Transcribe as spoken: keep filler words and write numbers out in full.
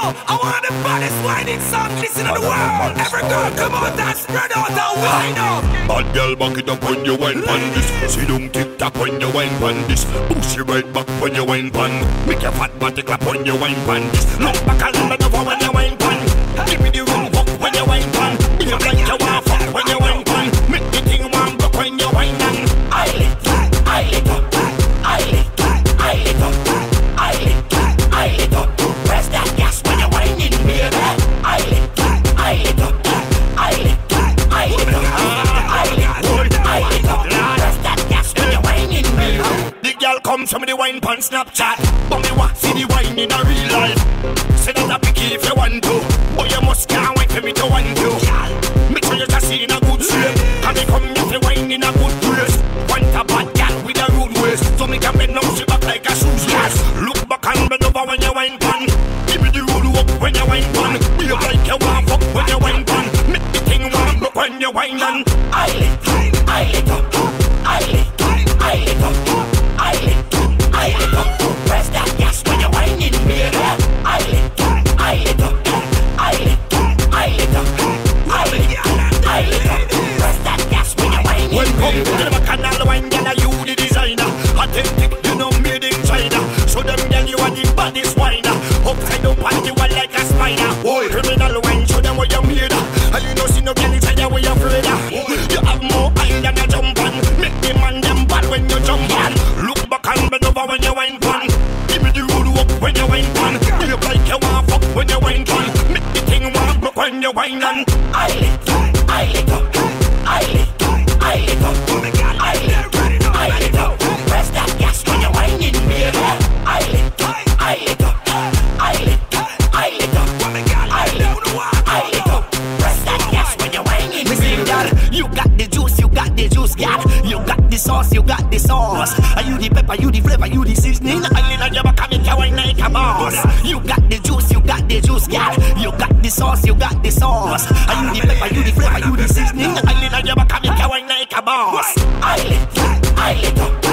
I want the baddest whining song, listen to the world. Every girl come out and spread out and wind up. Bad girl, back it up when you wine pan this. Sit down tick tock when you wine pan this. Push your right back when you wine pan. Make your fat body clap when you wine pan this. Look back and let over when you wine pan. Give me the room walk when you wine pan. Be a like you want fuck when you wine pan. Make the thing warm up when you wine pan. I lit, I lit up, I lit, I lit up, I lit, I lit up. Press that gas when you whining, baby. I lit, I lit up, I lit, I lit up, I lit, I lit up. Press that gas when you whining, baby. The girl comes from the wine pan Snapchat, but me want see the wine in a real life. Say that a picky if you want to, but you must can't wait for me to want you. Make sure you just see in a good shape, and they come if you wine in a good place. Want a bad girl with a rude waist, so me can bend down she back like a shoes lace. Look back and bend over when you wine pan. Give me the road walk when you wine pan. Be up like you want fuck when you wine pan. Make the thing warm up when you wine pan. I lit, I lit up, I lit, I lit up, I lit, I lit up. Press that gas when you whining, baby. I lit, I lit up, I lit, I lit up, I lit, I lit up. Press that gas when you whining. When come to the canal wine, girl, you the designer. Authentic, you know, made in China. So them girl, you are the baddest whiner. Upside down, pan you are like a spider. Boy, criminal wine, show them what you made. And you know, see no girl inside you, where you afraid of. You have more eye than a jump on. Make the man them bad when you jump on. Look back and bend over when you wine pan. Give me the road walk when you wine pan. You look like you want fuck when you wine pan. Make the thing warm up when you wine on. I lit, I lit up, I lit, I lit up, I lit, I lit up. Press that gas when you whining, baby. I lit, I lit up, I lit, I lit up, I lit, I lit up. Press that gas when you whining, baby. Girl, you got the juice, you got the juice, girl. You got the sauce, you got the sauce. Are you the pepper, you the flavor, you the seasoning? I lit on your back, I make you wine like a boss. You got the juice, you got the juice, girl. You got the sauce, you got the sauce. Are you the pepper, you the flavor, you the seasoning? I lit on your back, I make you wine like a boss. I lit, I lit up.